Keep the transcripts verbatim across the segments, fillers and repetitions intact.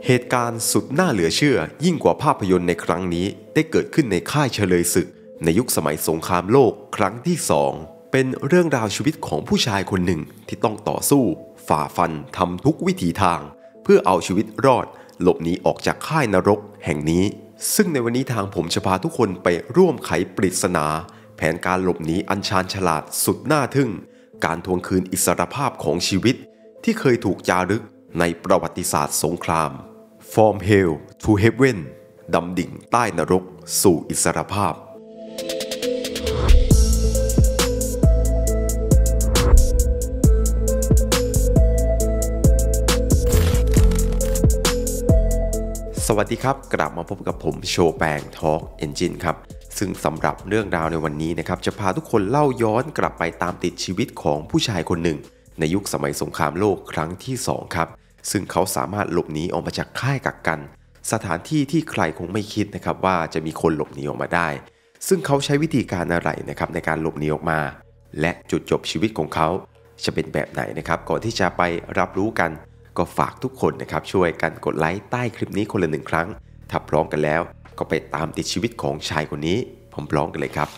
เหตุการณ์สุดน่าเหลือเชื่อยิ่งกว่าภาพยนตร์ในครั้งนี้ได้เกิดขึ้นในค่ายเฉลยศึกในยุคสมัยสงครามโลกครั้งที่สองเป็นเรื่องราวชีวิตของผู้ชายคนหนึ่งที่ต้องต่อสู้ฝ่าฟันทำทุกวิถีทางเพื่อเอาชีวิตรอดหลบหนีออกจากค่ายนรกแห่งนี้ซึ่งในวันนี้ทางผมจะพาทุกคนไปร่วมไขปริศนาแผนการหลบหนีอันชาญฉลาดสุดน่าทึ่งการทวงคืนอิสรภาพของชีวิตที่เคยถูกจารึกในประวัติศาสตร์สงคราม From Hell to Heaven ดำดิ่งใต้นรกสู่อิสรภาพสวัสดีครับกลับมาพบกับผมโชแปง Talk Engine ครับซึ่งสำหรับเรื่องราวในวันนี้นะครับจะพาทุกคนเล่าย้อนกลับไปตามติดชีวิตของผู้ชายคนหนึ่งในยุคสมัยสงครามโลกครั้งที่สองครับซึ่งเขาสามารถหลบหนีออกมาจากค่ายกักกันสถานที่ที่ใครคงไม่คิดนะครับว่าจะมีคนหลบหนีออกมาได้ซึ่งเขาใช้วิธีการอะไรนะครับในการหลบหนีออกมาและจุดจบชีวิตของเขาจะเป็นแบบไหนนะครับก่อนที่จะไปรับรู้กันก็ฝากทุกคนนะครับช่วยกันกดไลค์ใต้คลิปนี้คนละหนึ่งครั้งถ้าพร้อมกันแล้วก็ไปตามติดชีวิตของชายคนนี้พร้อมๆกันเลยครับ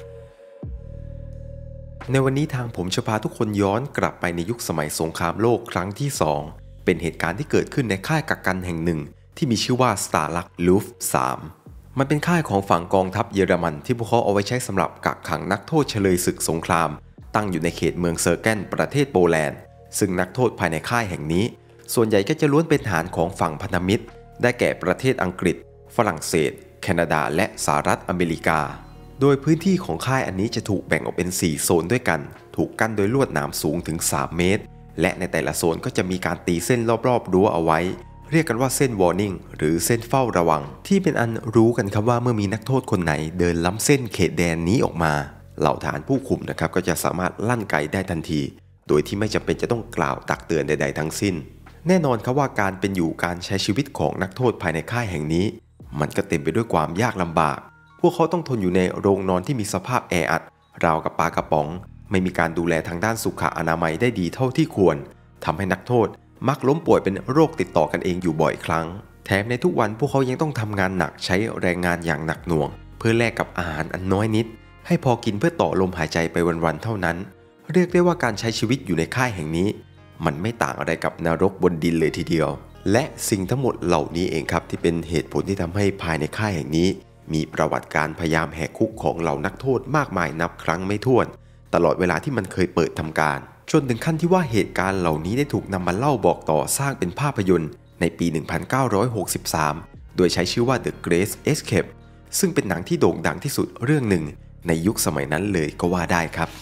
ในวันนี้ทางผมจะพาทุกคนย้อนกลับไปในยุคสมัยสงครามโลกครั้งที่สองเป็นเหตุการณ์ที่เกิดขึ้นในค่ายกักกันแห่งหนึ่งที่มีชื่อว่า Stalag Luft สามมันเป็นค่ายของฝั่งกองทัพเยอรมันที่พวกเขาเอาไว้ใช้สำหรับกักขังนักโทษเฉลยศึกสงครามตั้งอยู่ในเขตเมืองเซอร์แกนประเทศโปแลนด์ซึ่งนักโทษภายในค่ายแห่งนี้ส่วนใหญ่ก็จะล้วนเป็นทหารของฝั่งพันธมิตรได้แก่ประเทศอังกฤษฝรั่งเศสแคนาดาและสหรัฐอเมริกาโดยพื้นที่ของค่ายอันนี้จะถูกแบ่งออกเป็นสี่โซนด้วยกันถูกกั้นโดยลวดหนามสูงถึงสามเมตรและในแต่ละโซนก็จะมีการตีเส้นรอบๆรั้วเอาไว้เรียกกันว่าเส้น warning หรือเส้นเฝ้าระวังที่เป็นอันรู้กันครับว่าเมื่อมีนักโทษคนไหนเดินล้ำเส้นเขตแดนนี้ออกมาเหล่าทหารผู้คุมนะครับก็จะสามารถลั่นไกได้ทันทีโดยที่ไม่จำเป็นจะต้องกล่าวตักเตือนใดๆทั้งสิ้นแน่นอนครับว่าการเป็นอยู่การใช้ชีวิตของนักโทษภายในค่ายแห่งนี้มันก็เต็มไปด้วยความยากลำบากพวกเขาต้องทนอยู่ในโรงนอนที่มีสภาพแออัดราวกับปลากระป๋องไม่มีการดูแลทางด้านสุขอนามัยได้ดีเท่าที่ควรทำให้นักโทษมักล้มป่วยเป็นโรคติดต่อกันเองอยู่บ่อยครั้งแถมในทุกวันพวกเขายังต้องทำงานหนักใช้แรงงานอย่างหนักหน่วงเพื่อแลกกับอาหารอันน้อยนิดให้พอกินเพื่อต่อลมหายใจไปวันๆเท่านั้นเรียกได้ว่าการใช้ชีวิตอยู่ในค่ายแห่งนี้มันไม่ต่างอะไรกับนรกบนดินเลยทีเดียวและสิ่งทั้งหมดเหล่านี้เองครับที่เป็นเหตุผลที่ทำให้ภายในค่ายแห่งนี้มีประวัติการพยายามแหกคุกของเหล่านักโทษมากมายนับครั้งไม่ถ้วนตลอดเวลาที่มันเคยเปิดทำการจนถึงขั้นที่ว่าเหตุการณ์เหล่านี้ได้ถูกนำมาเล่าบอกต่อสร้างเป็นภาพยนตร์ในปี หนึ่งพันเก้าร้อยหกสิบสาม โดยใช้ชื่อว่า The Great Escape ซึ่งเป็นหนังที่โด่งดังที่สุดเรื่องหนึ่งในยุคสมัยนั้นเลยก็ว่าได้ครับ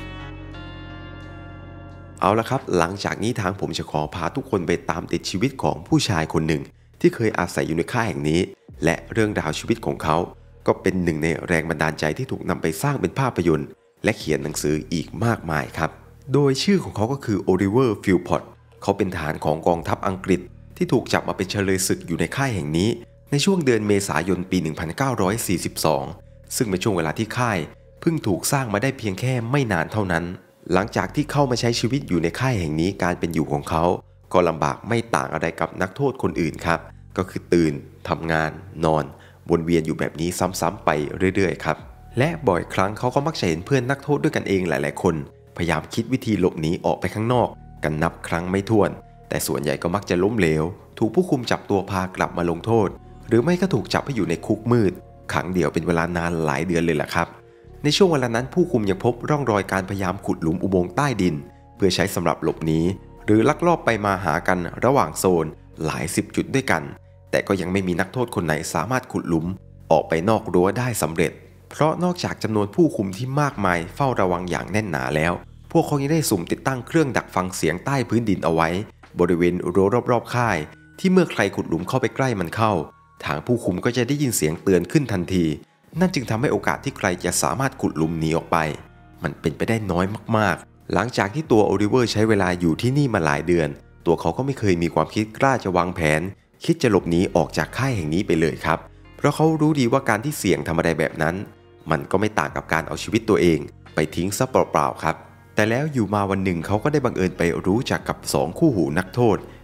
เอาละครับหลังจากนี้ทางผมจะขอพาทุกคนไปตามติดชีวิตของผู้ชายคนหนึ่งที่เคยอาศัยอยู่ในค่ายแห่งนี้และเรื่องราวชีวิตของเขาก็เป็นหนึ่งในแรงบันดาลใจที่ถูกนำไปสร้างเป็นภาพยนตร์และเขียนหนังสืออีกมากมายครับโดยชื่อของเขาก็คือโอลิเวอร์ฟิลพอตเขาเป็นทหารของกองทัพอังกฤษที่ถูกจับมาเป็นเฉลยศึกอยู่ในค่ายแห่งนี้ในช่วงเดือนเมษายนปี หนึ่งพันเก้าร้อยสี่สิบสอง ซึ่งเป็นช่วงเวลาที่ค่ายเพิ่งถูกสร้างมาได้เพียงแค่ไม่นานเท่านั้นหลังจากที่เข้ามาใช้ชีวิตอยู่ในค่ายแห่งนี้การเป็นอยู่ของเขาก็ลำบากไม่ต่างอะไรกับนักโทษคนอื่นครับก็คือตื่นทำงานนอนวนเวียนอยู่แบบนี้ซ้ำๆไปเรื่อยๆครับและบ่อยครั้งเขาก็มักจะเห็นเพื่อนนักโทษด้วยกันเองหลายๆคนพยายามคิดวิธีหลบหนีออกไปข้างนอกกันนับครั้งไม่ถ้วนแต่ส่วนใหญ่ก็มักจะล้มเหลวถูกผู้คุมจับตัวพากลับมาลงโทษหรือไม่ก็ถูกจับให้อยู่ในคุกมืดขังเดี่ยวเป็นเวลานานหลายเดือนเลยล่ะครับในช่วงเวลานั้นผู้คุมยังพบร่องรอยการพยายามขุดหลุมอุโมงค์ใต้ดินเพื่อใช้สำหรับหลบหนีหรือลักลอบไปมาหากันระหว่างโซนหลายสิบจุดด้วยกันแต่ก็ยังไม่มีนักโทษคนไหนสามารถขุดหลุมออกไปนอกรั้วได้สำเร็จเพราะนอกจากจำนวนผู้คุมที่มากมายเฝ้าระวังอย่างแน่นหนาแล้วพวกเขายังได้สุ่มติดตั้งเครื่องดักฟังเสียงใต้พื้นดินเอาไว้บริเวณรั้วรอบๆค่ายที่เมื่อใครขุดหลุมเข้าไปใกล้มันเข้าทางผู้คุมก็จะได้ยินเสียงเตือนขึ้นทันทีนั่นจึงทำให้โอกาสที่ใครจะสามารถขุดหลุมหนีออกไปมันเป็นไปได้น้อยมากๆหลังจากที่ตัวโอลิเวอร์ใช้เวลาอยู่ที่นี่มาหลายเดือนตัวเขาก็ไม่เคยมีความคิดกล้าจะวางแผนคิดจะหลบหนีออกจากค่ายแห่งนี้ไปเลยครับเพราะเขารู้ดีว่าการที่เสี่ยงทำอะไรแบบนั้นมันก็ไม่ต่างกับการเอาชีวิตตัวเองไปทิ้งซะเปล่าๆครับแต่แล้วอยู่มาวันหนึ่งเขาก็ได้บังเอิญไปรู้จักกับสองคู่หูนักโทษ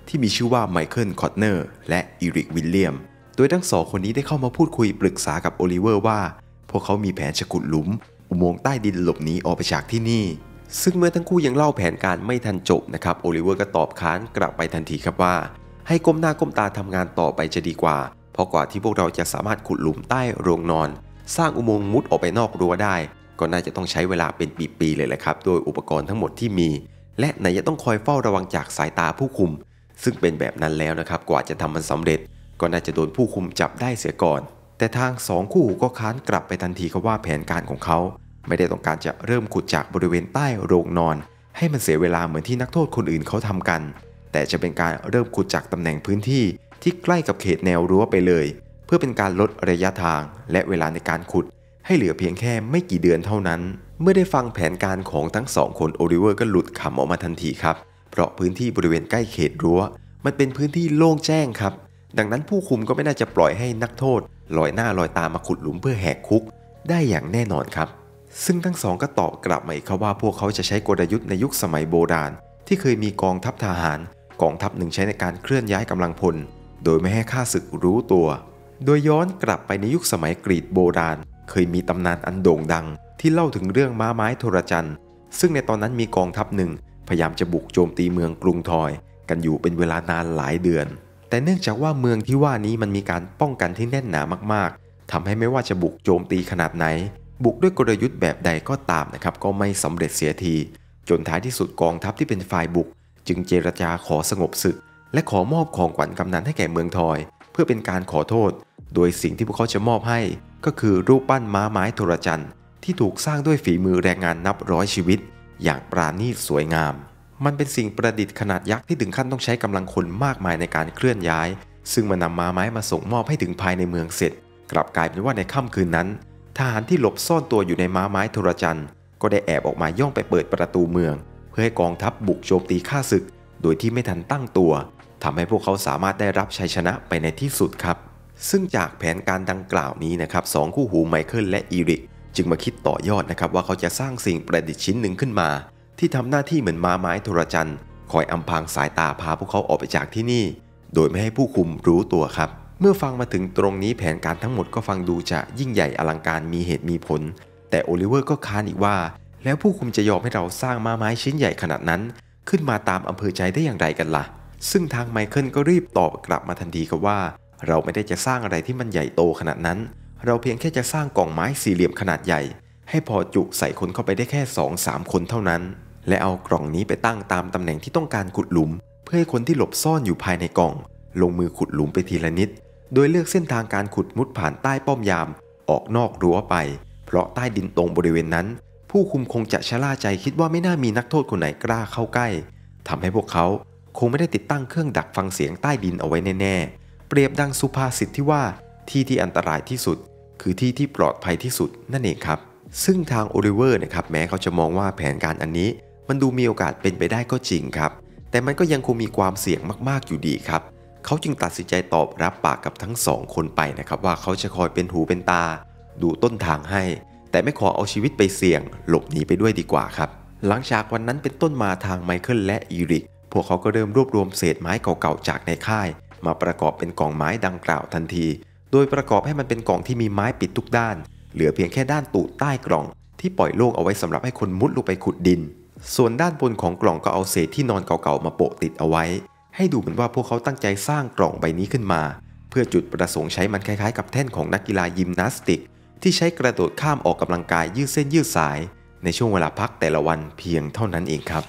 ที่มีชื่อว่าไมเคิลคอตเนอร์และอีริกวิลเลียมโดยทั้งสองคนนี้ได้เข้ามาพูดคุยปรึกษากับโอลิเวอร์ว่าพวกเขามีแผนจะขุดหลุมอุโมงค์ใต้ดินหลบหนีออกไปจากที่นี่ซึ่งเมื่อทั้งคู่ยังเล่าแผนการไม่ทันจบนะครับโอลิเวอร์ก็ตอบค้านกลับไปทันทีครับว่าให้ก้มหน้าก้มตาทำงานต่อไปจะดีกว่าเพราะกว่าที่พวกเราจะสามารถขุดหลุมใต้โรงนอนสร้างอุโมงค์มุดออกไปนอกรั้วได้ก็น่าจะต้องใช้เวลาเป็นปีๆเลยแหละครับโดยอุปกรณ์ทั้งหมดที่มีและไหนจะต้องคอยเฝ้าระวังจากสายตาผู้คุมซึ่งเป็นแบบนั้นแล้วนะครับกว่าจะทำมันสำเร็จก็น่าจะโดนผู้คุมจับได้เสียก่อนแต่ทางสองคู่หูก็ค้านกลับไปทันทีครับว่าแผนการของเขาไม่ได้ต้องการจะเริ่มขุดจากบริเวณใต้โรงนอนให้มันเสียเวลาเหมือนที่นักโทษคนอื่นเขาทำกันแต่จะเป็นการเริ่มขุดจากตำแหน่งพื้นที่ที่ใกล้กับเขตแนวรั้วไปเลยเพื่อเป็นการลดระยะทางและเวลาในการขุดให้เหลือเพียงแค่ไม่กี่เดือนเท่านั้นเมื่อได้ฟังแผนการของทั้งสองคนโอลิเวอร์ก็หลุดขำออกมาทันทีครับเพราะพื้นที่บริเวณใกล้เขตรั้วมันเป็นพื้นที่โล่งแจ้งครับดังนั้นผู้คุมก็ไม่น่าจะปล่อยให้นักโทษลอยหน้าลอยตามาขุดหลุมเพื่อแหกคุกได้อย่างแน่นอนครับซึ่งทั้งสองก็ตอบกลับมาอีกครับว่าพวกเขาจะใช้กลยุทธ์ในยุคสมัยโบราณที่เคยมีกองทัพทหารกองทัพหนึ่งใช้ในการเคลื่อนย้ายกำลังพลโดยไม่ให้ข้าศึกรู้ตัวโดยย้อนกลับไปในยุคสมัยกรีกโบราณเคยมีตำนานอันโด่งดังที่เล่าถึงเรื่องม้าไม้โทรจันทร์ซึ่งในตอนนั้นมีกองทัพหนึ่งพยายามจะบุกโจมตีเมืองกรุงทอยกันอยู่เป็นเวลานานหลายเดือนแต่เนื่องจากว่าเมืองที่ว่านี้มันมีการป้องกันที่แน่นหนามากๆทำให้ไม่ว่าจะบุกโจมตีขนาดไหนบุกด้วยกลยุทธ์แบบใดก็ตามนะครับก็ไม่สำเร็จเสียทีจนท้ายที่สุดกองทัพที่เป็นฝ่ายบุกจึงเจรจาขอสงบศึกและขอมอบของขวัญกำนันให้แก่เมืองทอยเพื่อเป็นการขอโทษโดยสิ่งที่พวกเขาจะมอบให้ก็คือรูปปั้นม้าไม้โทรจันทร์ที่ถูกสร้างด้วยฝีมือแรงงานนับร้อยชีวิตอย่างปราณีตสวยงามมันเป็นสิ่งประดิษฐ์ขนาดยักษ์ที่ถึงขั้นต้องใช้กำลังคนมากมายในการเคลื่อนย้ายซึ่งมันนำม้าไม้มาส่งมอบให้ถึงภายในเมืองเสร็จกลับกลายเป็นว่าในค่ำคืนนั้นทหารที่หลบซ่อนตัวอยู่ในม้าไม้โทรจันทร์ก็ได้แอบออกมาย่องไปเปิดประตูเมืองเพื่อให้กองทัพบุกโจมตีข้าศึกโดยที่ไม่ทันตั้งตัวทำให้พวกเขาสามารถได้รับชัยชนะไปในที่สุดครับซึ่งจากแผนการดังกล่าวนี้นะครับสองคู่หูไมเคิลและอีริกจึงมาคิดต่อยอดนะครับว่าเขาจะสร้างสิ่งประดิษฐ์ชิ้นหนึ่งขึ้นมาที่ทำหน้าที่เหมือนม้าไม้โทรจันทร์คอยอำพรางสายตาพาพวกเขาออกไปจากที่นี่โดยไม่ให้ผู้คุมรู้ตัวครับเมื่อฟังมาถึงตรงนี้แผนการทั้งหมดก็ฟังดูจะยิ่งใหญ่อลังการมีเหตุมีผลแต่โอลิเวอร์ก็ค้านอีกว่าแล้วผู้คุมจะยอมให้เราสร้างม้าไม้ชิ้นใหญ่ขนาดนั้นขึ้นมาตามอำเภอใจได้อย่างไรกันล่ะซึ่งทางไมเคิลก็รีบตอบกลับมาทันทีครับว่าเราไม่ได้จะสร้างอะไรที่มันใหญ่โตขนาดนั้นเราเพียงแค่จะสร้างกล่องไม้สี่เหลี่ยมขนาดใหญ่ให้พอจุใส่คนเข้าไปได้แค่ สองถึงสาม คนเท่านั้นและเอากล่องนี้ไปตั้งตามตำแหน่งที่ต้องการขุดหลุมเพื่อให้คนที่หลบซ่อนอยู่ภายในกล่องลงมือขุดหลุมไปทีละนิดโดยเลือกเส้นทางการขุดมุดผ่านใต้ป้อมยามออกนอกรั้วไปเพราะใต้ดินตรงบริเวณนั้นผู้คุมคงจะชะล่าใจคิดว่าไม่น่ามีนักโทษคนไหนกล้าเข้าใกล้ทำให้พวกเขาคงไม่ได้ติดตั้งเครื่องดักฟังเสียงใต้ดินเอาไว้แน่ๆเปรียบดังสุภาษิตที่ว่าที่ที่อันตรายที่สุดคือที่ที่ปลอดภัยที่สุดนั่นเองครับซึ่งทางโอลิเวอร์นะครับแม้เขาจะมองว่าแผนการอันนี้มันดูมีโอกาสเป็นไปได้ก็จริงครับแต่มันก็ยังคงมีความเสี่ยงมากๆอยู่ดีครับเขาจึงตัดสินใจตอบรับปากกับทั้งสองคนไปนะครับว่าเขาจะคอยเป็นหูเป็นตาดูต้นทางให้แต่ไม่ขอเอาชีวิตไปเสี่ยงหลบหนีไปด้วยดีกว่าครับหลังจากวันนั้นเป็นต้นมาทางไมเคิลและอีริกพวกเขาก็เริ่มรวบรวมเศษไม้เก่าๆจากในค่ายมาประกอบเป็นกล่องไม้ดังกล่าวทันทีโดยประกอบให้มันเป็นกล่องที่มีไม้ปิดทุกด้านเหลือเพียงแค่ด้านตูดใต้กล่องที่ปล่อยโล่งเอาไว้สำหรับให้คนมุดลงไปขุดดินส่วนด้านบนของกล่องก็เอาเศษที่นอนเก่าๆมาโปะติดเอาไว้ให้ดูเหมือนว่าพวกเขาตั้งใจสร้างกล่องใบนี้ขึ้นมาเพื่อจุดประสงค์ใช้มันคล้ายๆกับแท่นของนักกีฬายิมนาสติกที่ใช้กระโดดข้ามออกกำลังกายยืดเส้นยืดสายในช่วงเวลาพักแต่ละวันเพียงเท่านั้นเองครับ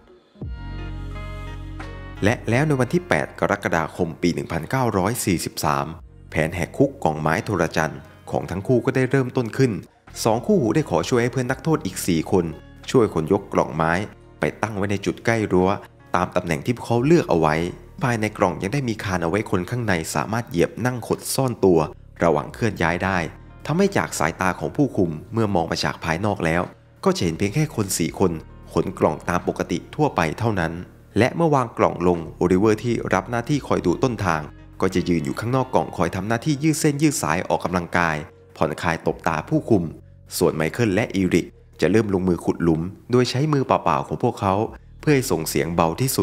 และแล้วในวันที่แปดกรกฎาคมปีหนึ่งพันเก้าร้อยสี่สิบสามแผนแหกคุกกล่องไม้โทรจันทร์ของทั้งคู่ก็ได้เริ่มต้นขึ้นสองคู่หูได้ขอช่วยให้เพื่อนนักโทษอีกสี่คนช่วยขนยกกล่องไม้ไปตั้งไว้ในจุดใกล้รั้วตามตำแหน่งที่พวกเขาเลือกเอาไว้ภายในกล่องยังได้มีคานเอาไว้คนข้างในสามารถเหยียบนั่งขดซ่อนตัวระหว่างเคลื่อนย้ายได้ทำให้จากสายตาของผู้คุมเมื่อมองไปจากภายนอกแล้วก็จะเห็นเพียงแค่คนสี่คนขนกล่องตามปกติทั่วไปเท่านั้นและเมื่อวางกล่องลงโอลิเวอร์ที่รับหน้าที่คอยดูต้นทางก็จะยืนอยู่ข้างนอกกล่องคอยทำหน้าที่ยืดเส้นยืดสายออกกำลังกายผ่อนคลายตบตาผู้คุมส่วนไมเคิลและอีริกจะเริ่มลงมือขุดหลุมโดยใช้มือเปล่าๆของพวกเขาเพื่อให้ส่งเสียงเบาที่สุด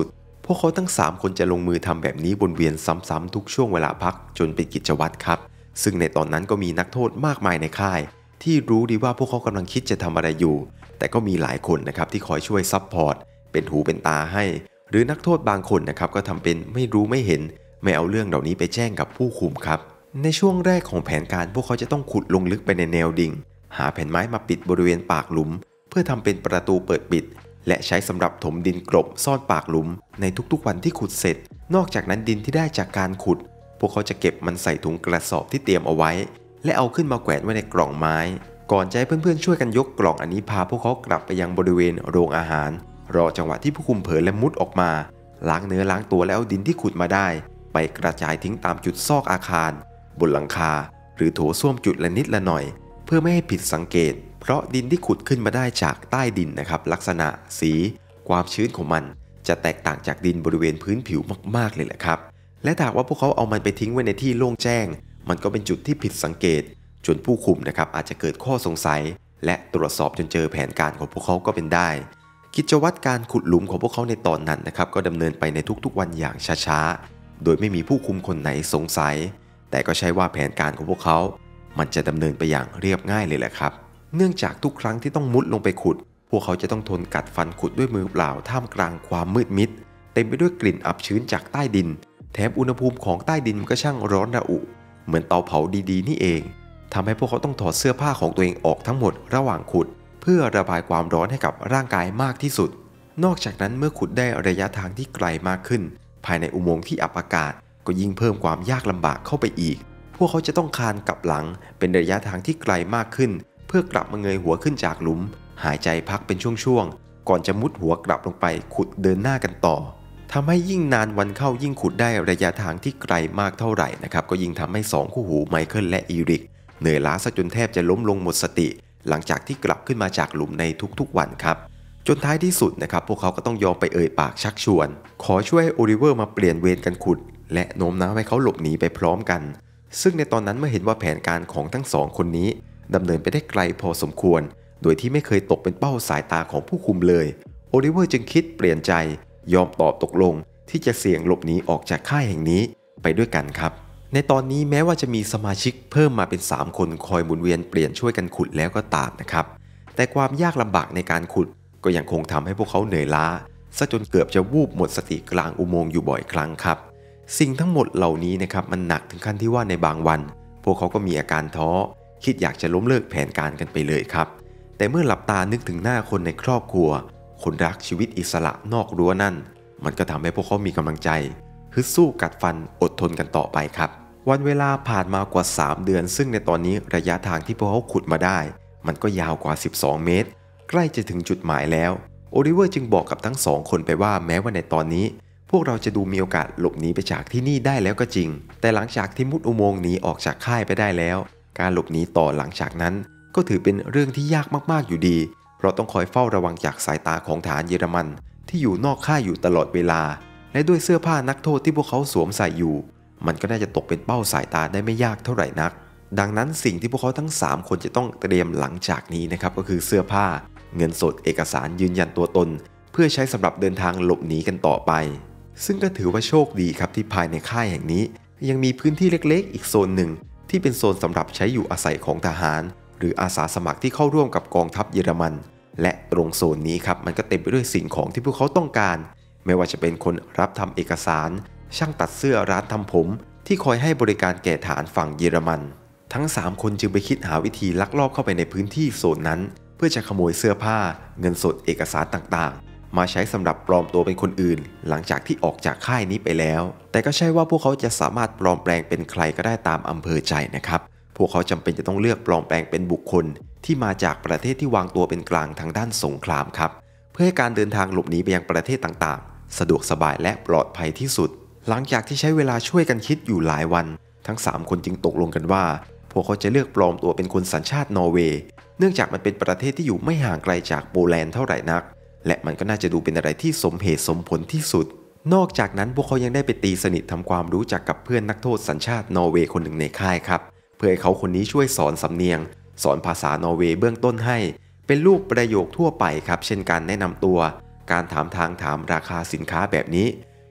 พวกเขาทั้งสามคนจะลงมือทำแบบนี้วนเวียนซ้ำๆทุกช่วงเวลาพักจนเป็นกิจวัตรครับซึ่งในตอนนั้นก็มีนักโทษมากมายในค่ายที่รู้ดีว่าพวกเขากำลังคิดจะทำอะไรอยู่แต่ก็มีหลายคนนะครับที่คอยช่วยซัพพอร์ตเป็นหูเป็นตาให้หรือนักโทษบางคนนะครับก็ทำเป็นไม่รู้ไม่เห็นไม่เอาเรื่องเหล่านี้ไปแจ้งกับผู้คุมครับในช่วงแรกของแผนการพวกเขาจะต้องขุดลงลึกไปในแนวดิ่งหาแผ่นไม้มาปิดบริเวณปากหลุมเพื่อทำเป็นประตูเปิดปิดและใช้สำหรับถมดินกลบซ่อนปากหลุมในทุกๆวันที่ขุดเสร็จนอกจากนั้นดินที่ได้จากการขุดพวกเขาจะเก็บมันใส่ถุงกระสอบที่เตรียมเอาไว้และเอาขึ้นมาแขวนไว้ในกล่องไม้ก่อนจะให้เพื่อนๆช่วยกันยกกล่องอันนี้พาพวกเขากลับไปยังบริเวณโรงอาหารรอจังหวะที่ผู้คุมเผลอและมุดออกมาล้างเนื้อล้างตัวแล้วเอาดินที่ขุดมาได้ไปกระจายทิ้งตามจุดซอกอาคารบนหลังคาหรือโถส้วมจุดละนิดละหน่อยเพื่อไม่ให้ผิดสังเกตเพราะดินที่ขุดขึ้นมาได้จากใต้ดินนะครับลักษณะสีความชื้นของมันจะแตกต่างจากดินบริเวณพื้นผิวมากๆเลยแหละครับและหากว่าพวกเขาเอามันไปทิ้งไว้ในที่โล่งแจ้งมันก็เป็นจุดที่ผิดสังเกตจนผู้คุมนะครับอาจจะเกิดข้อสงสัยและตรวจสอบจนเจอแผนการของพวกเขาก็เป็นได้กิจวัตรการขุดหลุมของพวกเขาในตอนนั้นนะครับก็ดำเนินไปในทุกๆวันอย่างช้าๆโดยไม่มีผู้คุมคนไหนสงสัยแต่ก็ใช่ว่าแผนการของพวกเขามันจะดำเนินไปอย่างเรียบง่ายเลยแหละครับเนื่องจากทุกครั้งที่ต้องมุดลงไปขุดพวกเขาจะต้องทนกัดฟันขุดด้วยมือเปล่าท่ามกลางความมืดมิดเต็มไปด้วยกลิ่นอับชื้นจากใต้ดินแถมอุณหภูมิของใต้ดินมันก็ช่างร้อนระอุเหมือนเตาเผาดีๆนี่เองทำให้พวกเขาต้องถอดเสื้อผ้าของตัวเองออกทั้งหมดระหว่างขุดเพื่อระบายความร้อนให้กับร่างกายมากที่สุดนอกจากนั้นเมื่อขุดได้ระยะทางที่ไกลมากขึ้นภายในอุโมงค์ที่อับอากาศก็ยิ่งเพิ่มความยากลำบากเข้าไปอีกพวกเขาจะต้องคลานกลับหลังเป็นระยะทางที่ไกลมากขึ้นเพื่อกลับมาเงยหัวขึ้นจากหลุมหายใจพักเป็นช่วงๆก่อนจะมุดหัวกลับลงไปขุดเดินหน้ากันต่อทำให้ยิ่งนานวันเข้ายิ่งขุดได้ระยะทางที่ไกลมากเท่าไหร่นะครับก็ยิ่งทำให้สองคู่หูไมเคิลและอีริกเหนื่อยล้าซะจนแทบจะล้มลงหมดสติหลังจากที่กลับขึ้นมาจากหลุมในทุกๆวันครับจนท้ายที่สุดนะครับพวกเขาก็ต้องยอมไปเอ่ยปากชักชวนขอช่วยโอลิเวอร์มาเปลี่ยนเวรกันขุดและโน้มน้าวให้เขาหลบหนีไปพร้อมกันซึ่งในตอนนั้นเมื่อเห็นว่าแผนการของทั้งสองคนนี้ดำเนินไปได้ไกลพอสมควรโดยที่ไม่เคยตกเป็นเป้าสายตาของผู้คุมเลยโอลิเวอร์จึงคิดเปลี่ยนใจยอมตอบตกลงที่จะเสี่ยงหลบหนีออกจากค่ายแห่งนี้ไปด้วยกันครับในตอนนี้แม้ว่าจะมีสมาชิกเพิ่มมาเป็นสามคนคอยหมุนเวียนเปลี่ยนช่วยกันขุดแล้วก็ตามนะครับแต่ความยากลำบากในการขุดก็ยังคงทำให้พวกเขาเหนื่อยล้าซะจนเกือบจะวูบหมดสติกลางอุโมงค์อยู่บ่อยครั้งครับสิ่งทั้งหมดเหล่านี้นะครับมันหนักถึงขั้นที่ว่าในบางวันพวกเขาก็มีอาการท้อคิดอยากจะล้มเลิกแผนการกันไปเลยครับแต่เมื่อหลับตานึกถึงหน้าคนในครอบครัวคนรักชีวิตอิสระนอกรั้วนั่นมันก็ทำให้พวกเขามีกำลังใจฮึดสู้กัดฟันอดทนกันต่อไปครับวันเวลาผ่านมากว่าสามเดือนซึ่งในตอนนี้ระยะทางที่พวกเขาขุดมาได้มันก็ยาวกว่าสิบสองเมตรใกล้จะถึงจุดหมายแล้วโอลิเวอร์จึงบอกกับทั้งสองคนไปว่าแม้ว่าในตอนนี้พวกเราจะดูมีโอกาสหลบหนีไปจากที่นี่ได้แล้วก็จริงแต่หลังจากที่มุดอุโมงค์หนีออกจากค่ายไปได้แล้วการหลบหนีต่อหลังจากนั้นก็ถือเป็นเรื่องที่ยากมากๆอยู่ดีเพราะต้องคอยเฝ้าระวังจากสายตาของทหารเยอรมันที่อยู่นอกค่ายอยู่ตลอดเวลาและด้วยเสื้อผ้านักโทษที่พวกเขาสวมใส่อยู่มันก็น่าจะตกเป็นเป้าสายตาได้ไม่ยากเท่าไหร่นักดังนั้นสิ่งที่พวกเขาทั้งสามคนจะต้องเตรียมหลังจากนี้นะครับก็คือเสื้อผ้าเงินสดเอกสารยืนยันตัวตนเพื่อใช้สำหรับเดินทางหลบหนีกันต่อไปซึ่งก็ถือว่าโชคดีครับที่ภายในค่ายแห่งนี้ยังมีพื้นที่เล็กๆอีกโซนหนึ่งที่เป็นโซนสำหรับใช้อยู่อาศัยของทหารหรืออาสาสมัครที่เข้าร่วมกับกองทัพเยอรมันและตรงโซนนี้ครับมันก็เต็มไปด้วยสิ่งของที่พวกเขาต้องการไม่ว่าจะเป็นคนรับทำเอกสารช่างตัดเสื้อร้านทำผมที่คอยให้บริการแก่ฐานฝั่งเยอรมันทั้งสามคนจึงไปคิดหาวิธีลักลอบเข้าไปในพื้นที่โซนนั้นเพื่อจะขโมยเสื้อผ้าเงินสดเอกสารต่างๆมาใช้สำหรับปลอมตัวเป็นคนอื่นหลังจากที่ออกจากค่ายนี้ไปแล้วแต่ก็ใช่ว่าพวกเขาจะสามารถปลอมแปลงเป็นใครก็ได้ตามอำเภอใจนะครับพวกเขาจำเป็นจะต้องเลือกปลอมแปลงเป็นบุคคลที่มาจากประเทศที่วางตัวเป็นกลางทางด้านสงครามครับเพื่อให้การเดินทางหลบหนีไปยังประเทศต่างๆสะดวกสบายและปลอดภัยที่สุดหลังจากที่ใช้เวลาช่วยกันคิดอยู่หลายวันทั้งสามคนจึงตกลงกันว่าพวกเขาจะเลือกปลอมตัวเป็นคนสัญชาตินอร์เวย์เนื่องจากมันเป็นประเทศที่อยู่ไม่ห่างไกลจากโปแลนด์เท่าไหร่นักและมันก็น่าจะดูเป็นอะไรที่สมเหตุสมผลที่สุดนอกจากนั้นพวกเขายังได้ไปตีสนิททำความรู้จักกับเพื่อนนักโทษสัญชาตินอร์เวย์คนหนึ่งในค่ายครับเพื่อให้เขาคนนี้ช่วยสอนสำเนียงสอนภาษานอร์เวย์เบื้องต้นให้เป็นรูปประโยคทั่วไปครับเช่นการแนะนำตัวการถามทางถามราคาสินค้าแบบนี้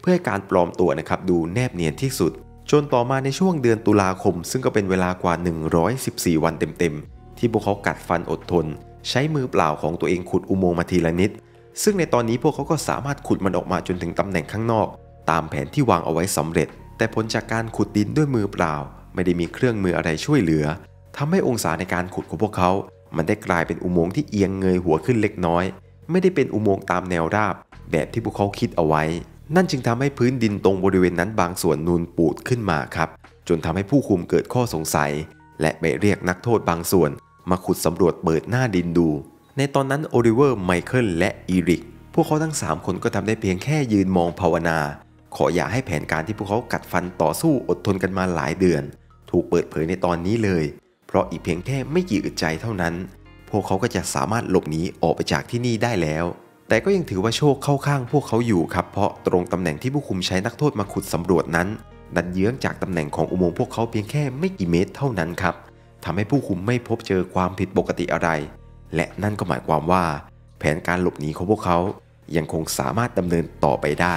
เพื่อให้การปลอมตัวนะครับดูแนบเนียนที่สุดจนต่อมาในช่วงเดือนตุลาคมซึ่งก็เป็นเวลากว่าหนึ่งร้อยสิบสี่วันเต็มๆที่พวกเขากัดฟันอดทนใช้มือเปล่าของตัวเองขุดอุโมงค์มาทีละนิดซึ่งในตอนนี้พวกเขาก็สามารถขุดมันออกมาจนถึงตำแหน่งข้างนอกตามแผนที่วางเอาไว้สำเร็จแต่ผลจากการขุดดินด้วยมือเปล่าไม่ได้มีเครื่องมืออะไรช่วยเหลือทำให้องศาในการขุดของพวกเขามันได้กลายเป็นอุโมงค์ที่เอียงเงยหัวขึ้นเล็กน้อยไม่ได้เป็นอุโมงค์ตามแนวราบแบบที่พวกเขาคิดเอาไว้นั่นจึงทำให้พื้นดินตรงบริเวณนั้นบางส่วนนูนปูดขึ้นมาครับจนทำให้ผู้คุมเกิดข้อสงสัยและไปเรียกนักโทษบางส่วนมาขุดสำรวจเปิดหน้าดินดูในตอนนั้นโอลิเวอร์ไมเคิลและอีริกพวกเขาทั้งสามคนก็ทำได้เพียงแค่ยืนมองภาวนาขออย่าให้แผนการที่พวกเขากัดฟันต่อสู้อดทนกันมาหลายเดือนถูกเปิดเผยในตอนนี้เลยเพราะอีกเพียงแค่ไม่กี่อึดใจเท่านั้นพวกเขาก็จะสามารถหลบหนีออกไปจากที่นี่ได้แล้วแต่ก็ยังถือว่าโชคเข้าข้างพวกเขาอยู่ครับเพราะตรงตำแหน่งที่ผู้คุมใช้นักโทษมาขุดสำรวจนั้นดันเยื้องจากตำแหน่งของอุโมงค์พวกเขาเพียงแค่ไม่กี่เมตรเท่านั้นครับทำให้ผู้คุมไม่พบเจอความผิดปกติอะไรและนั่นก็หมายความว่าแผนการหลบหนีของพวกเขายังคงสามารถดำเนินต่อไปได้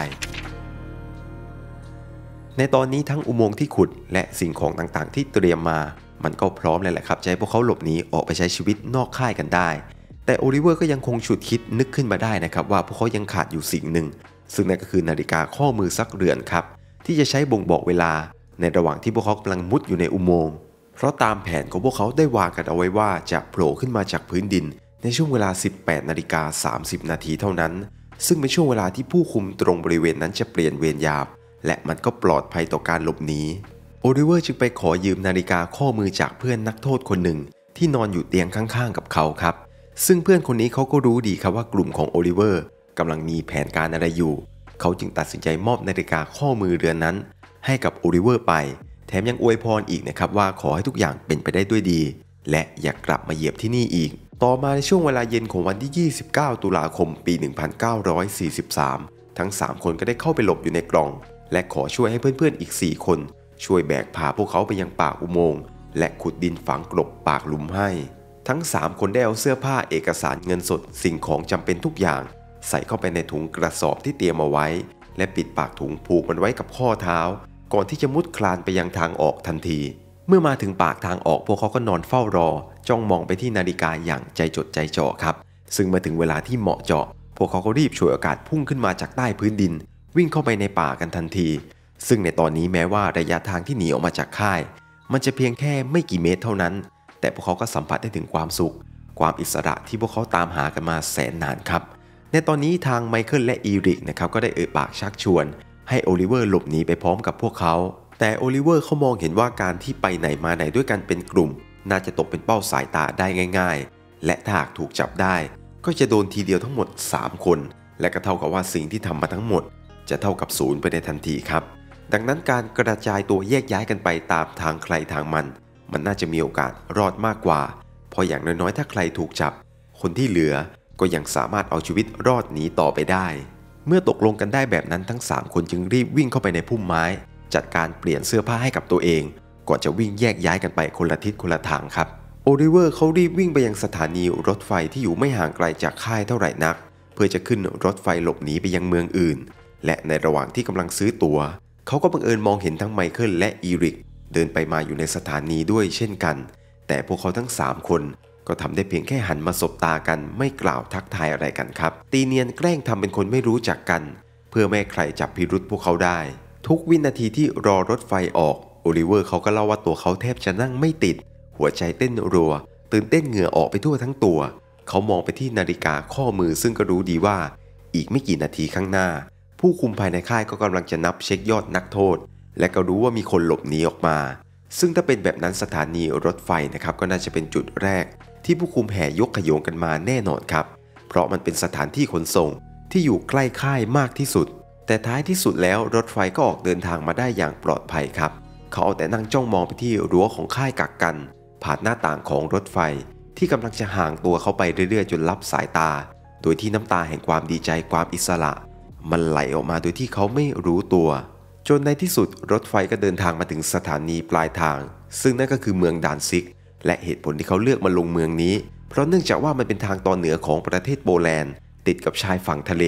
ในตอนนี้ทั้งอุโมงค์ที่ขุดและสิ่งของต่างๆที่เตรียมมามันก็พร้อมเลยแหละครับจะให้พวกเขาหลบหนีออกไปใช้ชีวิตนอกค่ายกันได้แต่โอลิเวอร์ก็ยังคงฉุดคิดนึกขึ้นมาได้นะครับว่าพวกเขายังขาดอยู่สิ่งหนึ่งซึ่งนั่นก็คือนาฬิกาข้อมือสักเรือนครับที่จะใช้บ่งบอกเวลาในระหว่างที่พวกเขากำลังมุดอยู่ในอุโมงค์เพราะตามแผนของพวกเขาได้วางกันเอาไว้ว่าจะโผล่ขึ้นมาจากพื้นดินในช่วงเวลา สิบแปดนาฬิกาสามสิบนาทีเท่านั้นซึ่งเป็นช่วงเวลาที่ผู้คุมตรงบริเวณนั้นจะเปลี่ยนเวรยามและมันก็ปลอดภัยต่อการหลบหนีโอลิเวอร์จึงไปขอยืมนาฬิกาข้อมือจากเพื่อนนักโทษคนหนึ่งที่นอนอยู่เตียงข้างๆกับเขาครับซึ่งเพื่อนคนนี้เขาก็รู้ดีครับว่ากลุ่มของโอลิเวอร์กำลังมีแผนการอะไรอยู่เขาจึงตัดสินใจมอบนาฬิกาข้อมือเรือนนั้นให้กับโอลิเวอร์ไปแถมยังอวยพรอีกนะครับว่าขอให้ทุกอย่างเป็นไปได้ด้วยดีและอย่ากลับมาเหยียบที่นี่อีกต่อมาในช่วงเวลาเย็นของวันที่ยี่สิบเก้าตุลาคมปีหนึ่งพันเก้าร้อยสี่สิบสามทั้งสามคนก็ได้เข้าไปหลบอยู่ในกล่องและขอช่วยให้เพื่อนๆอีกสี่คนช่วยแบกพาพวกเขาไปยังปากอุโมงค์และขุดดินฝังกลบปากหลุมให้ทั้งสามคนได้เอาเสื้อผ้าเอกสารเงินสดสิ่งของจำเป็นทุกอย่างใส่เข้าไปในถุงกระสอบที่เตรียมเอาไว้และปิดปากถุงผูกมันไว้กับข้อเท้าก่อนที่จะมุดคลานไปยังทางออกทันทีเมื่อมาถึงปากทางออกพวกเขาก็นอนเฝ้ารอจ้องมองไปที่นาฬิกาอย่างใจจดใจจ่อครับซึ่งมาถึงเวลาที่เหมาะเจาะพวกเขาก็รีบฉวยโอกาสพุ่งขึ้นมาจากใต้พื้นดินวิ่งเข้าไปในป่ากันทันทีซึ่งในตอนนี้แม้ว่าระยะทางที่หนีออกมาจากค่ายมันจะเพียงแค่ไม่กี่เมตรเท่านั้นแต่พวกเขาก็สัมผัสได้ถึงความสุขความอิสระที่พวกเขาตามหากันมาแสนนานครับในตอนนี้ทางไมเคิลและอีริกนะครับก็ได้เอ่ยปากชักชวนให้โอลิเวอร์หลบหนีไปพร้อมกับพวกเขาแต่โอลิเวอร์เขามองเห็นว่าการที่ไปไหนมาไหนด้วยกันเป็นกลุ่มน่าจะตกเป็นเป้าสายตาได้ง่ายๆและถ้าหากถูกจับได้ก็จะโดนทีเดียวทั้งหมดสามคนและก็เท่ากับว่าสิ่งที่ทำมาทั้งหมดจะเท่ากับศูนย์ไปในทันทีครับดังนั้นการกระจายตัวแยกย้ายกันไปตามทางใครทางมันมันน่าจะมีโอกาสรอดมากกว่าเพราะอย่างน้อยๆถ้าใครถูกจับคนที่เหลือก็ยังสามารถเอาชีวิตรอดหนีต่อไปได้เมื่อตกลงกันได้แบบนั้นทั้งสามคนจึงรีบวิ่งเข้าไปในพุ่มไม้จัดการเปลี่ยนเสื้อผ้าให้กับตัวเองก่อนจะวิ่งแยกย้ายกันไปคนละทิศคนละทางครับโอลิเวอร์เขารีบวิ่งไปยังสถานีรถไฟที่อยู่ไม่ห่างไกลจากค่ายเท่าไหร่นักเพื่อจะขึ้นรถไฟหลบหนีไปยังเมืองอื่นและในระหว่างที่กำลังซื้อตั๋วเขาก็บังเอิญมองเห็นทั้งไมเคิลและอีริกเดินไปมาอยู่ในสถานีด้วยเช่นกันแต่พวกเขาทั้งสามคนก็ทำได้เพียงแค่หันมาสบตากันไม่กล่าวทักทายอะไรกันครับตีเนียนแกล้งทำเป็นคนไม่รู้จักกันเพื่อไม่ให้ใครจับพิรุธพวกเขาได้ทุกวินาทีที่รอรถไฟออกโอลิเวอร์เขาก็เล่าว่าตัวเขาแทบจะนั่งไม่ติดหัวใจเต้นรัวตื่นเต้นเหงื่อออกไปทั่วทั้งตัวเขามองไปที่นาฬิกาข้อมือซึ่งก็รู้ดีว่าอีกไม่กี่นาทีข้างหน้าผู้คุมภายในค่ายก็กำลังจะนับเช็คยอดนักโทษและก็รู้ว่ามีคนหลบหนีออกมาซึ่งถ้าเป็นแบบนั้นสถานีรถไฟนะครับก็น่าจะเป็นจุดแรกที่ผู้คุมแห่ยกขโยงกันมาแน่นอนครับเพราะมันเป็นสถานที่ขนส่งที่อยู่ใกล้ค่ายมากที่สุดแต่ท้ายที่สุดแล้วรถไฟก็ออกเดินทางมาได้อย่างปลอดภัยครับเขาเอาแต่นั่งจ้องมองไปที่รั้วของค่ายกักกันผ่านหน้าต่างของรถไฟที่กำลังจะห่างตัวเขาไปเรื่อยๆจนลับสายตาโดยที่น้ำตาแห่งความดีใจความอิสระมันไหลออกมาโดยที่เขาไม่รู้ตัวจนในที่สุดรถไฟก็เดินทางมาถึงสถานีปลายทางซึ่งนั่นก็คือเมืองดานซิกและเหตุผลที่เขาเลือกมาลงเมืองนี้เพราะเนื่องจากว่ามันเป็นทางตอนเหนือของประเทศโปแลนด์ติดกับชายฝั่งทะเล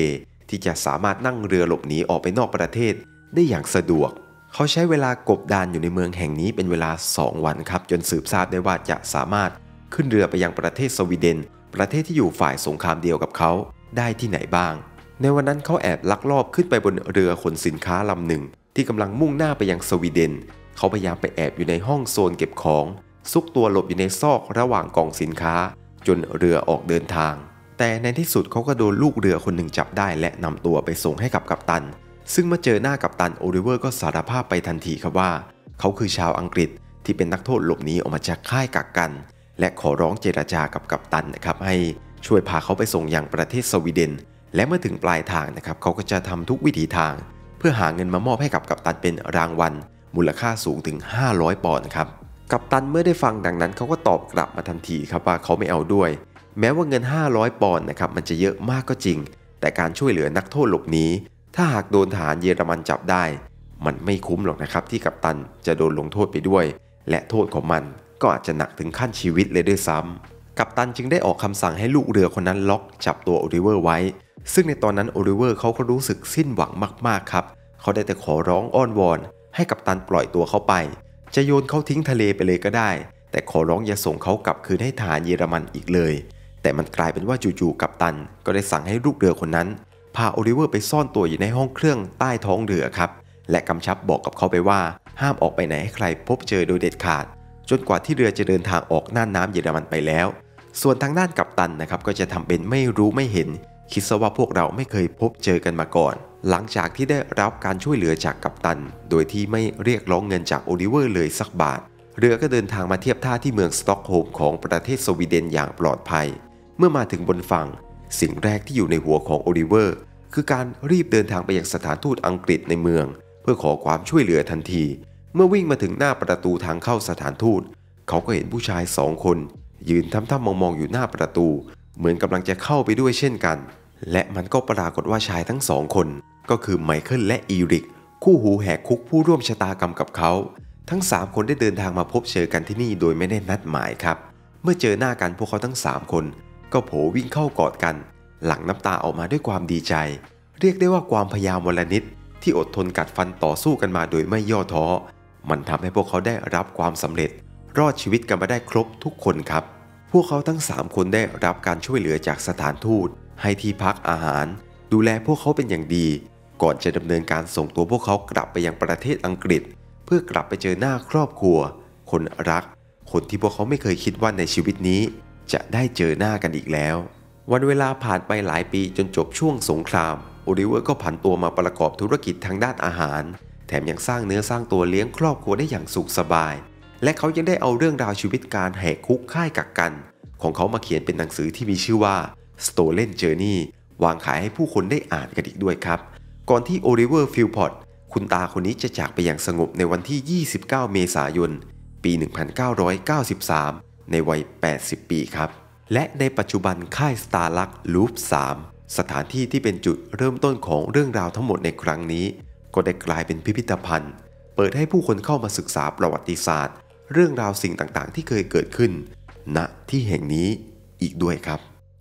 ที่จะสามารถนั่งเรือหลบหนีออกไปนอกประเทศได้อย่างสะดวกเขาใช้เวลากบดานอยู่ในเมืองแห่งนี้เป็นเวลาสองวันครับจนสืบทราบได้ว่าจะสามารถขึ้นเรือไปยังประเทศสวีเดนประเทศที่อยู่ฝ่ายสงครามเดียวกับเขาได้ที่ไหนบ้างในวันนั้นเขาแอบลักลอบขึ้นไปบนเรือขนสินค้าลำหนึ่งที่กำลังมุ่งหน้าไปยังสวีเดนเขาพยายามไปแอบอยู่ในห้องโซนเก็บของซุกตัวหลบอยู่ในซอกระหว่างกล่องสินค้าจนเรือออกเดินทางแต่ในที่สุดเขาก็โดนลูกเรือคนหนึ่งจับได้และนำตัวไปส่งให้กับกัปตันซึ่งเมื่อเจอหน้ากัปตันโอลิเวอร์ก็สารภาพไปทันทีครับว่าเขาคือชาวอังกฤษที่เป็นนักโทษหลบหนีออกมาจากค่ายกักกันและขอร้องเจรจากับกัปตันนะครับให้ช่วยพาเขาไปส่งยังประเทศสวีเดนและเมื่อถึงปลายทางนะครับเขาก็จะทำทุกวิถีทางเพื่อหาเงินมามอบให้กับกัปตันเป็นรางวัลมูลค่าสูงถึงห้าร้อยปอนด์ครับกัปตันเมื่อได้ฟังดังนั้นเขาก็ตอบกลับมาทันทีครับว่าเขาไม่เอาด้วยแม้ว่าเงินห้าร้อยปอนด์นะครับมันจะเยอะมากก็จริงแต่การช่วยเหลือนักโทษหลบหนีถ้าหากโดนทหารเยอรมันจับได้มันไม่คุ้มหรอกนะครับที่กัปตันจะโดนลงโทษไปด้วยและโทษของมันก็อาจจะหนักถึงขั้นชีวิตเลยด้วยซ้ำกัปตันจึงได้ออกคำสั่งให้ลูกเรือคนนั้นล็อกจับตัวโอลิเวอร์ไว้ซึ่งในตอนนั้นโอลิเวอร์เขาก็รู้สึกสิ้นหวังมากๆครับเขาได้แต่ขอร้องอ้อนวอนให้กัปตันปล่อยตัวเขาไปจะโยนเขาทิ้งทะเลไปเลยก็ได้แต่ขอร้องอย่าส่งเขากลับคืนให้ทหารเยอรมันอีกเลยแต่มันกลายเป็นว่าจู่ๆกัปตันก็ได้สั่งให้ลูกเรือคนนั้นพาโอลิเวอร์ไปซ่อนตัวอยู่ในห้องเครื่องใต้ท้องเรือครับและกำชับบอกกับเขาไปว่าห้ามออกไปไหนให้ใครพบเจอโดยเด็ดขาดจนกว่าที่เรือจะเดินทางออกน่านน้ำเยอรมันไปแล้วส่วนทางด้านกัปตันนะครับก็จะทำเป็นไม่รู้ไม่เห็นคิดซะว่าพวกเราไม่เคยพบเจอกันมาก่อนหลังจากที่ได้รับการช่วยเหลือจากกัปตันโดยที่ไม่เรียกร้องเงินจากโอลิเวอร์เลยสักบาทเรือก็เดินทางมาเทียบท่าที่เมืองสต็อกโฮล์มของประเทศสวีเดนอย่างปลอดภัยเมื่อมาถึงบนฝั่งสิ่งแรกที่อยู่ในหัวของโอลิเวอร์คือการรีบเดินทางไปยังสถานทูตอังกฤษในเมืองเพื่อขอความช่วยเหลือทันทีเมื่อวิ่งมาถึงหน้าประตูทางเข้าสถานทูตเขาก็เห็นผู้ชายสองคนยืนทำท่ามองๆอยู่หน้าประตูเหมือนกำลังจะเข้าไปด้วยเช่นกันและมันก็ปรากฏว่าชายทั้งสองคนก็คือไมเคิลและอีริกคู่หูแหกคุกผู้ร่วมชะตากรรมกับเขาทั้งสามคนได้เดินทางมาพบเจอกันที่นี่โดยไม่ได้นัดหมายครับเมื่อเจอหน้ากันพวกเขาทั้งสามคนก็โผวิ่งเข้ากอดกันหลั่งน้ำตาออกมาด้วยความดีใจเรียกได้ว่าความพยายามวันละนิดที่อดทนกัดฟันต่อสู้กันมาโดยไม่ย่อท้อมันทำให้พวกเขาได้รับความสำเร็จรอดชีวิตกันมาได้ครบทุกคนครับพวกเขาทั้งสามคนได้รับการช่วยเหลือจากสถานทูตให้ที่พักอาหารดูแลพวกเขาเป็นอย่างดีก่อนจะดำเนินการส่งตัวพวกเขากลับไปยังประเทศอังกฤษเพื่อกลับไปเจอหน้าครอบครัวคนรักคนที่พวกเขาไม่เคยคิดว่าในชีวิตนี้จะได้เจอหน้ากันอีกแล้ววันเวลาผ่านไปหลายปีจนจบช่วงสงครามโอลิเวอร์ก็ผันตัวมาประกอบธุรกิจทางด้านอาหารแถมยังสร้างเนื้อสร้างตัวเลี้ยงครอบครัวได้อย่างสุขสบายและเขายังได้เอาเรื่องราวชีวิตการแหกคุกค่ายกักกันของเขามาเขียนเป็นหนังสือที่มีชื่อว่า Stolen Journey วางขายให้ผู้คนได้อ่านกันอีกด้วยครับก่อนที่โอลิเวอร์ฟิลพอตคุณตาคนนี้จะจากไปอย่างสงบในวันที่ยี่สิบเก้าเมษายนปีหนึ่งพันเก้าร้อยเก้าสิบสามในวัยแปดสิบปีครับและในปัจจุบันค่ายสตาร์ลักลูฟสามสถานที่ที่เป็นจุดเริ่มต้นของเรื่องราวทั้งหมดในครั้งนี้ก็ได้กลายเป็นพิพิธภัณฑ์เปิดให้ผู้คนเข้ามาศึกษาประวัติศาสตร์เรื่องราวสิ่งต่างๆที่เคยเกิดขึ้นณที่แห่งนี้อีกด้วยครับ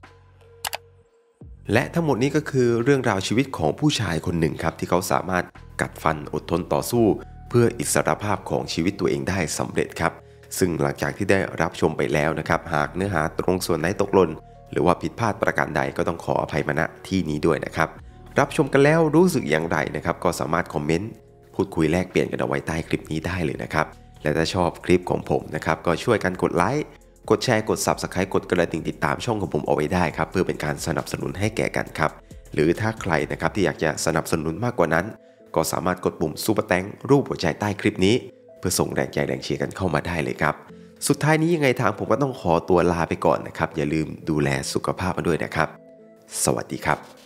และทั้งหมดนี้ก็คือเรื่องราวชีวิตของผู้ชายคนหนึ่งครับที่เขาสามารถกัดฟันอดทนต่อสู้เพื่ออิสรภาพของชีวิตตัวเองได้สำเร็จครับซึ่งหลังจากที่ได้รับชมไปแล้วนะครับหากเนื้อหาตรงส่วนไหนตกหล่นหรือว่าผิดพลาดประการใดก็ต้องขออภัยมาณที่นี้ด้วยนะครับรับชมกันแล้วรู้สึกอย่างไรนะครับก็สามารถคอมเมนต์พูดคุยแลกเปลี่ยนกันเอาไว้ใต้คลิปนี้ได้เลยนะครับและถ้าชอบคลิปของผมนะครับก็ช่วยกันกดไลค์กดแชร์กด ซับสไครบ์ กดกระดิ่งติดตามช่องของผมเอาไว้ได้ครับเพื่อเป็นการสนับสนุนให้แก่กันครับหรือถ้าใครนะครับที่อยากจะสนับสนุนมากกว่านั้นก็สามารถกดปุ่มซุปเปอร์แตงรูปหัวใจใต้คลิปนี้เพื่อส่งแรงใจแรงเชียร์กันเข้ามาได้เลยครับสุดท้ายนี้ยังไงทางผมก็ต้องขอตัวลาไปก่อนนะครับอย่าลืมดูแลสุขภาพกันด้วยนะครับสวัสดีครับ